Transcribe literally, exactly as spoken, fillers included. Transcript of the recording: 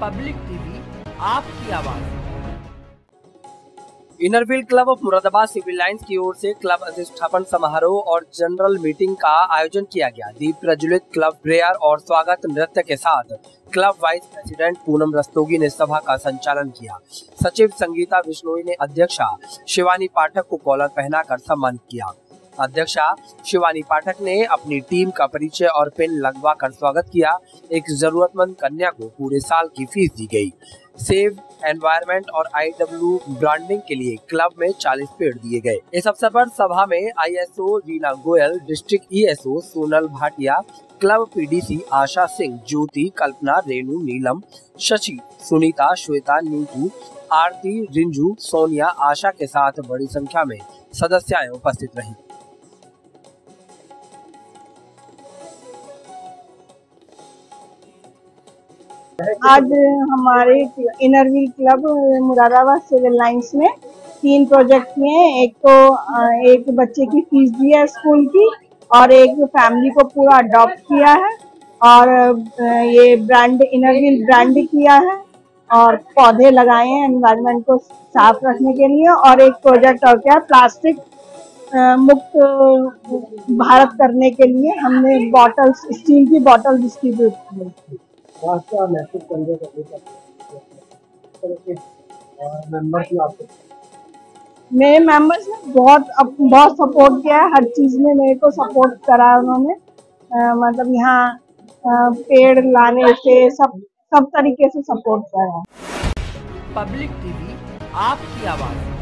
Public TV आपकी आवाज। Inner Wheel Club of Moradabad Civil Lines की ओर से क्लब अधिष्ठापन समारोह और जनरल मीटिंग का आयोजन किया गया। दीप प्रज्वलित क्लब प्रेयर और स्वागत नृत्य के साथ club vice president Poonam Rastogi ने सभा का संचालन किया। सचिव संगीता बिश्नोई ने अध्यक्षा शिवानी पाठक को कॉलर पहनाकर सम्मानित किया। अध्यक्षा शिवानी पाठक ने अपनी टीम का परिचय और पेन लगवा कर स्वागत किया। एक जरूरतमंद कन्या को पूरे साल की फीस दी गई। सेव एनवायरनमेंट और आई डब्ल्यू ब्रांडिंग के लिए क्लब में चालीस पेड़ दिए गए। इस अवसर पर सभा में ISO Reena Goyal, district ESO Sonal Bhatia, club PDC Asha Singh, Jyoti, Kalpana, Renu, Neelam, Shashi, Sunita, Shweta, Neetu, Aarti, Rinju, Sonia, Asha के साथ बड़ी संख्या में सदस्याएं उपस्थित रही। आज हमारे Inner Wheel Club Moradabad Civil Lines में तीन प्रोजेक्ट किए हैं। एक तो एक बच्चे की फीस दी है स्कूल की, और एक फैमिली को पूरा अडॉप्ट किया है, और ये ब्रांड इनरव्हील ब्रांड किया है, और पौधे लगाए हैं एनवायरनमेंट को साफ रखने के लिए। और एक प्रोजेक्ट और क्या प्लास्टिक मुक्त भारत करने के लिए हमने बॉटल्स, स्टील की बॉटल डिस्ट्रीब्यूट की। मेरे मेंबर्स ने बहुत बहुत सपोर्ट किया है, हर चीज में मेरे को सपोर्ट करा उन्होंने। आ, मतलब यहाँ पेड़ लाने से सब सब तरीके से सपोर्ट करा। पब्लिक टीवी आपकी आवाज।